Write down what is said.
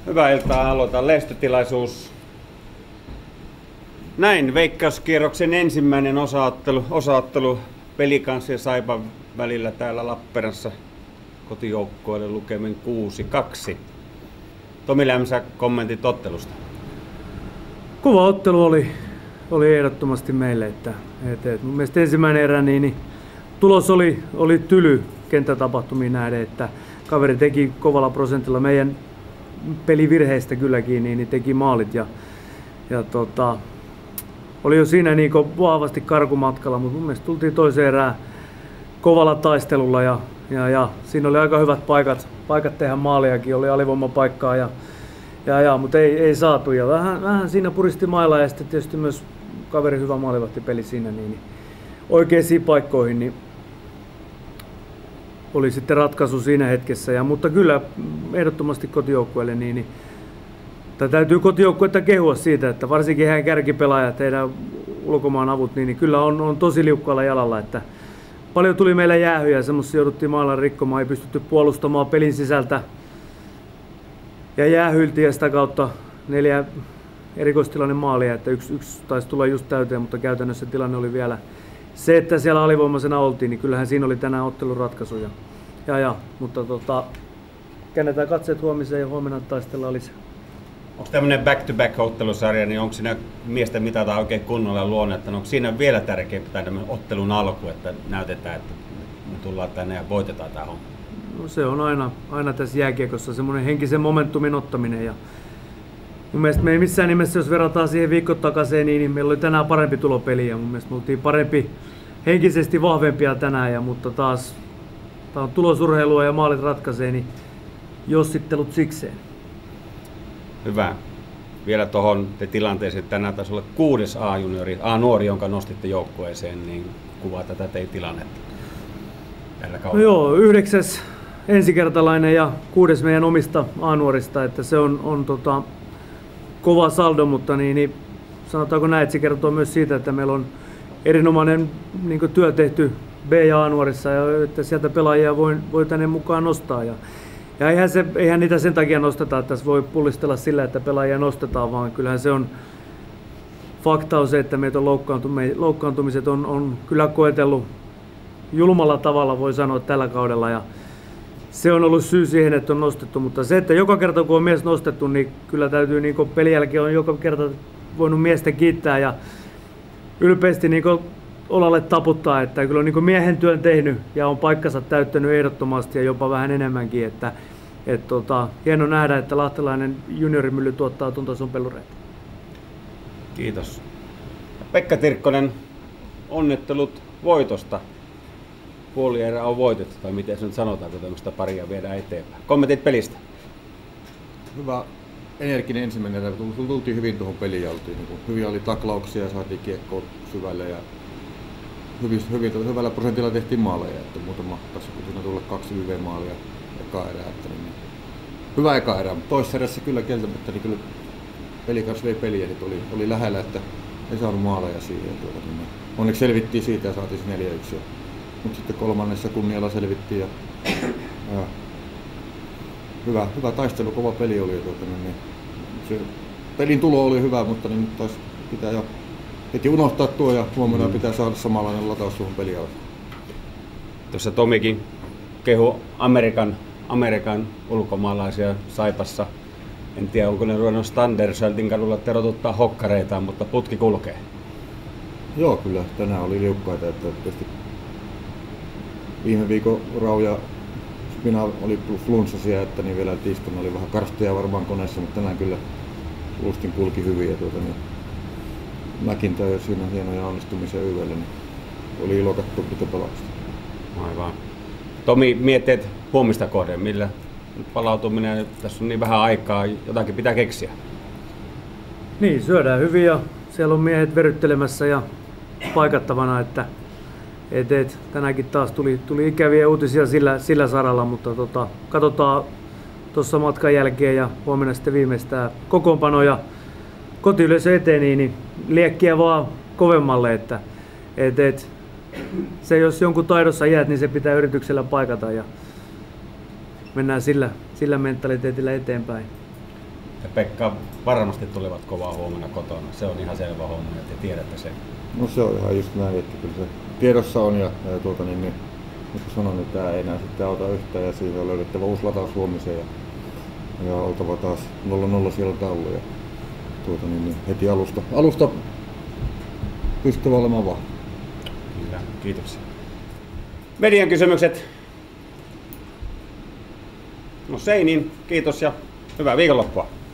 Hyvää iltaa, aloitan lehdistötilaisuus. Näin Veikkauskierroksen ensimmäinen osaattelu Pelikansin ja Saipan välillä täällä Lappeenrannassa kotijoukkueelle lukemin 6-2. Tomi Lämsä, kommentit ottelusta. Kova ottelu oli ehdottomasti meille. Että mun mielestä ensimmäinen erä niin tulos oli tyly kenttätapahtumiin nähden, että kaveri teki kovalla prosentilla meidän pelivirheistä kylläkin, niin teki maalit ja oli jo siinä niin vahvasti karkumatkalla, mutta mun mielestä tultiin toiseen erään kovalla taistelulla ja siinä oli aika hyvät paikat tehdä maaliakin, oli alivoimapaikkaa mutta ei saatu ja vähän siinä puristi mailla ja sitten tietysti myös kaveri hyvä maalivahtipeli siinä niin oikeisiin paikkoihin niin oli sitten ratkaisu siinä hetkessä mutta kyllä ehdottomasti kotijoukkueelle niin täytyy kotijoukkuetta kehua siitä, että varsinkin heidän kärkipelaajat, heidän ulkomaan avut, niin kyllä on tosi liukkaalla jalalla. Että paljon tuli meille jäähyjä, semmoisia jouduttiin maailman rikkomaan, ei pystytty puolustamaan pelin sisältä. Ja jäähyiltiin ja sitä kautta 4 erikoistilanne maalia, että yksi taisi tulla just täyteen, mutta käytännössä tilanne oli vielä se, että siellä alivoimaisena oltiin, niin kyllähän siinä oli tänään ottelun ratkaisuja. Mutta käännetään katseet huomiseen ja huomenna taistellaan lisää. Onko tämmöinen back-to-back-ottelusarja, niin onko siinä miesten mitataan oikein kunnolla luonnetta? Onko siinä vielä tärkeämpää tämmöinen ottelun alku, että näytetään, että me tullaan tänne ja voitetaan tämä homma? No se on aina tässä jääkiekossa semmoinen henkisen momentumin ottaminen. Ja mun mielestä me ei missään nimessä, jos verrataan siihen viikon takaisin, niin meillä oli tänään parempi tulopeli ja mun mielestä me oltiin parempi henkisesti vahvempia tänään. Mutta taas tämä on tulosurheilua ja maalit ratkaisee, niin jossittelut sikseen. Hyvä. Vielä tuohon tilanteeseen, että tänään taisi olla 6. A-nuori, jonka nostitte joukkueeseen, niin kuvaa tätä teidän tilannetta tällä kaudella. No joo, 9. ensikertalainen ja 6. meidän omista A-nuorista, että se on kova saldo, mutta niin sanotaanko näin, että se kertoo myös siitä, että meillä on erinomainen niin työ tehty B- ja A-nuorissa ja että sieltä pelaajia voi tänne mukaan nostaa. Ja eihän niitä sen takia nosteta, että tässä voi pullistella sillä, että pelaajia nostetaan, vaan kyllähän se on fakta on se, että meitä on loukkaantumiset on kyllä koetellut julmalla tavalla, voi sanoa tällä kaudella. Ja se on ollut syy siihen, että on nostettu, mutta se, että joka kerta kun on mies nostettu, niin kyllä täytyy niin pelin jälkeen on joka kerta voinut miestä kiittää ja ylpeästi niin olalle taputtaa, että kyllä on niin miehen työn tehnyt ja on paikkansa täyttänyt ehdottomasti ja jopa vähän enemmänkin. Että hieno nähdä, että lahtelainen juniorimylly tuottaa tuon tason pelureita. Kiitos. Pekka Tirkkonen, onnittelut voitosta. Puolierä on voitettu, tai miten se nyt sanotaan, kun tämmöistä paria viedään eteenpäin. Kommentit pelistä. Hyvä energinen ensimmäinen erä. Tultiin hyvin tuohon peliin ja hyviä oli taklauksia ja saatiin kiekkoa syvälle ja hyvällä prosentilla tehtiin maaleja, että muutama tässä kun siinä tulla 2 YV-maalia eka erää. Niin hyvä eka erä, mutta toisessa erässä kyllä kieltämättä niin kyllä peli kanssa vei peliä, oli lähellä, että ei saanut maaleja siihen. Niin onneksi selvittiin siitä ja saatiin se 4-1. Mutta sitten kolmannessa kunnialla selvittiin ja hyvä taistelu, kova peli oli. Niin se pelin tulo oli hyvä, mutta niin nyt taas pitää jo heti unohtaa tuo ja huomenna pitää saada samanlainen lataus tuohon peliin. Tuossa Tomikin kehu Amerikan ulkomaalaisia Saipassa. En tiedä, onko ne ruvennut Standerseltin kadulla terotuttaa hokkareitaan, mutta putki kulkee. Joo, kyllä. Tänään oli liukkaita. Että viime viikon Rau ja Spina oli flunssasia, että niin vielä tiistaina oli vähän karstoja varmaan koneessa, mutta tänään kyllä lustin kulki hyvin. Ja niin McIntyre siinä hienoja onnistumisia YV:lle, niin oli ilo katsoa pitopelausta. Aivan. Tomi, mietteet huomista kohden, millä palautuminen, tässä on niin vähän aikaa, jotakin pitää keksiä. Niin, syödään hyvin ja siellä on miehet veryttelemässä ja paikattavana, että tänäänkin taas tuli ikäviä uutisia sillä saralla, mutta katsotaan tuossa matkan jälkeen ja huomenna sitten viimeistään kokoonpano ja kotiyleisö eteen, niin liekkiä vaan kovemmalle, että se jos jonkun taidossa jäät, niin se pitää yrityksellä paikata ja mennään sillä mentaliteetillä eteenpäin. ja Pekka varmasti tulevat kovaa huomenna kotona. Se on ihan selvä homma ja te tiedätte sen. No se on ihan just näin, että kyllä se tiedossa on ja niin kuin sanoin, niin tämä ei enää sitten auta yhtään ja siihen on löydettävä uusi lataus huomiseen ja oltava taas 0-0 siellä taulu ja niin heti alusta pystyvä olemaan vahva. Kyllä, kiitoksia. Median kysymykset. No Seinin, kiitos ja hyvää viikonloppua.